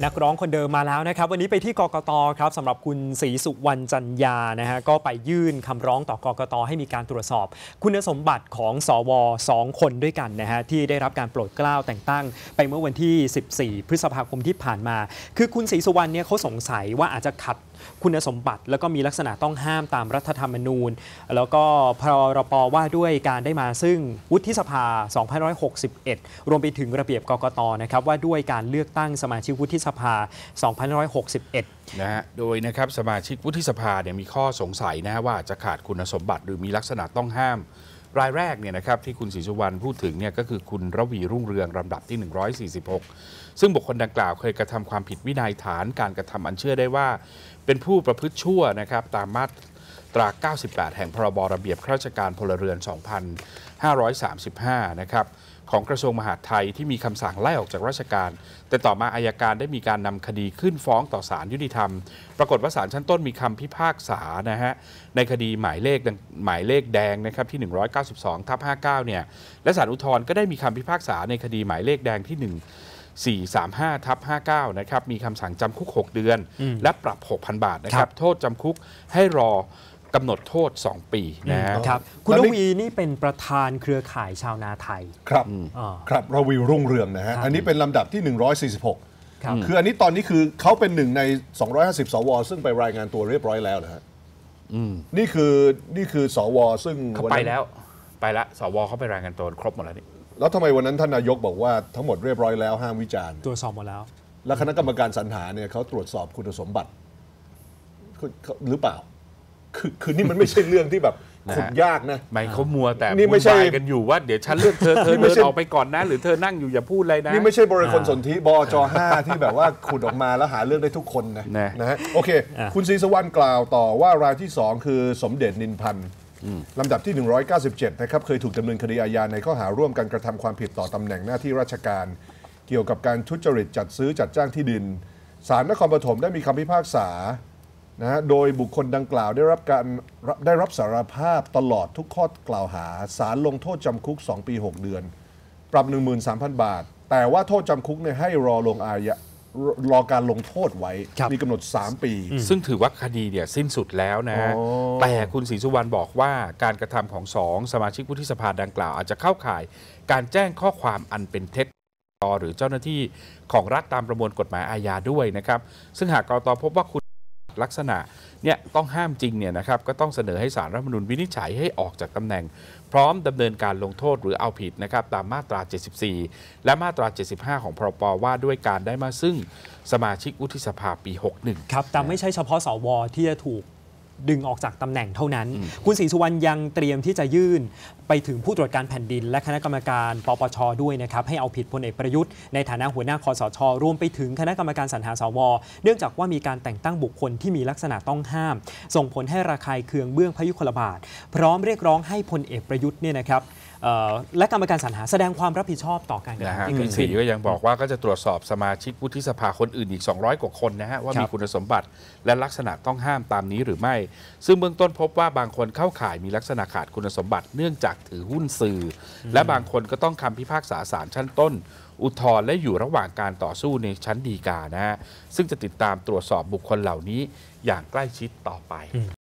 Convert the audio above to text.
นักร้องคนเดิมมาแล้วนะครับวันนี้ไปที่กกตครับสำหรับคุณศรีสุวรรณจันยานะฮะก็ไปยื่นคำร้องต่อกกตให้มีการตรวจสอบคุณสมบัติของสว2 คนด้วยกันนะฮะที่ได้รับการโปรดเกล้าแต่งตั้งไปเมื่อวันที่ 14 พฤษภาคมที่ผ่านมาคือคุณศรีสุวรรณเนี่ยเขาสงสัยว่าอาจจะขัดคุณสมบัติแล้วก็มีลักษณะต้องห้ามตามรัฐธรรมนูญแล้วก็พรป.ว่าด้วยการได้มาซึ่งวุฒิสภา 2561 รวมไปถึงระเบียบกกตนะครับว่าด้วยการเลือกตั้งสมาชิกวุฒิสภา 2561 นะฮะโดยนะครับสมาชิกวุฒิสภาเนี่ยมีข้อสงสัยนะว่าจะขาดคุณสมบัติหรือมีลักษณะต้องห้ามรายแรกเนี่ยนะครับที่คุณศรีสุวรรณพูดถึงเนี่ยก็คือคุณระวีรุ่งเรืองลำดับที่ 146 ซึ่งบุคคลดังกล่าวเคยกระทำความผิดวินัยฐานการกระทำอันเชื่อได้ว่าเป็นผู้ประพฤติชั่วนะครับตามมาตรา 98 แห่งพรบระเบียบข้าราชการพลเรือน 2535 นะครับของกระทรวงมหาดไทยที่มีคำสั่งไล่ออกจากราชการแต่ต่อมาอัยการได้มีการนำคดีขึ้นฟ้องต่อศาลยุติธรรมปรากฏว่าศาลชั้นต้นมีคำพิพากษานะฮะในคดีหมายเลขแดงนะครับที่ 192/59 เนี่ยและศาลอุทธรณ์ก็ได้มีคำพิพากษาในคดีหมายเลขแดงที่ 1435/59 นะครับมีคำสั่งจำคุก 6 เดือนและปรับ 6,000 บาทนะครับโทษจำคุกให้รอกำหนดโทษ 2 ปีนะครับคุณระวีนี่เป็นประธานเครือข่ายชาวนาไทยครับครับระวีรุ่งเรืองนะฮะอันนี้เป็นลำดับที่ 146คืออันนี้ตอนนี้คือเขาเป็นหนึ่งใน 250 สวซึ่งไปรายงานตัวเรียบร้อยแล้วนะฮะนี่คือสวซึ่งเขาไปแล้วสวเขาไปรายงานตัวครบหมดแล้วนี่แล้วทำไมวันนั้นท่านนายกบอกว่าทั้งหมดเรียบร้อยแล้วห้ามวิจารณ์ตรวจสอบหมดแล้วแล้วคณะกรรมการสรรหาเนี่ยเขาตรวจสอบคุณสมบัติหรือเปล่าคือนี่มันไม่ใช่เรื่องที่แบบขุดยากนะไม่เขามัวแต่นี่ไม่ใช่กันอยู่ว่าเดี๋ยวฉันเลือกเธอเดินออกไปก่อนนะหรือเธอนั่งอยู่อย่าพูดอะไรนะนี่ไม่ใช่บริคลสนธิบจ.5 ที่แบบว่าขุดออกมาแล้วหาเรื่องได้ทุกคนนะฮะโอเคคุณศรีสุวรรณกล่าวต่อว่ารายที่2คือสมเด็จนินพันธ์ลำดับที่ 197 นะครับเคยถูกดำเนินคดีอาญาในข้อหาร่วมกันกระทำความผิดต่อตำแหน่งหน้าที่ราชการเกี่ยวกับการทุจริตจัดซื้อจัดจ้างที่ดินศาลนครปฐมได้มีคำพิพากษานะฮะโดยบุคคลดังกล่าวได้รับสารภาพตลอดทุกข้อกล่าวหาศาลลงโทษจำคุก2 ปี 6 เดือนปรับ 13,000 บาทแต่ว่าโทษจำคุกเนี่ยให้รอการลงโทษไว้มีกำหนด3 ปีซึ่งถือว่าคดีเนี่ยสิ้นสุดแล้วนะแต่คุณศรีสุวรรณบอกว่าการกระทำของ2 สมาชิกวุฒิสภาดังกล่าวอาจจะเข้าข่ายการแจ้งข้อความอันเป็นเท็จหรือเจ้าหน้าที่ของรัฐตามประมวลกฎหมายอาญาด้วยนะครับซึ่งหากกกต.พบว่าคุณลักษณะเนี่ยต้องห้ามจริงเนี่ยนะครับก็ต้องเสนอให้ศาลรัฐธรรมนูญวินิจฉัยให้ออกจากตำแหน่งพร้อมดำเนินการลงโทษหรือเอาผิดนะครับตามมาตรา 74 และมาตรา 75 ของพรป.ว่าด้วยการได้มาซึ่งสมาชิกวุฒิสภาปี 61 ครับแต่ไม่ใช่เฉพาะสวที่จะถูกดึงออกจากตำแหน่งเท่านั้นคุณศรีสุวรรณยังเตรียมที่จะยื่นไปถึงผู้ตรวจการแผ่นดินและคณะกรรมการปปช.ด้วยนะครับให้เอาผิดพลเอกประยุทธ์ในฐานะหัวหน้าคสช.รวมไปถึงคณะกรรมการสรรหาสวเนื่องจากว่ามีการแต่งตั้งบุคคลที่มีลักษณะต้องห้ามส่งผลให้ระคายเคืองเบื้องพยุคลบาทพร้อมเรียกร้องให้พลเอกประยุทธ์เนี่ยนะครับและกรรมการสรรหาแสดงความรับผิดชอบต่อการกระทำที่เกิดขึ้นก็ยังบอกว่าก็จะตรวจสอบสมาชิกวุฒิสภาคนอื่นอีก200 กว่าคนนะฮะว่ามีคุณสมบัติและลักษณะต้องห้ามตามนี้หรือไม่ซึ่งเบื้องต้นพบว่าบางคนเข้าข่ายมีลักษณะขาดคุณสมบัติเนื่องจากถือหุ้นสื่อและบางคนก็ต้องคำพิพากษาศาลชั้นต้นอุทธรณ์และอยู่ระหว่างการต่อสู้ในชั้นฎีกานะฮะซึ่งจะติดตามตรวจสอบบุคคลเหล่านี้อย่างใกล้ชิดต่อไป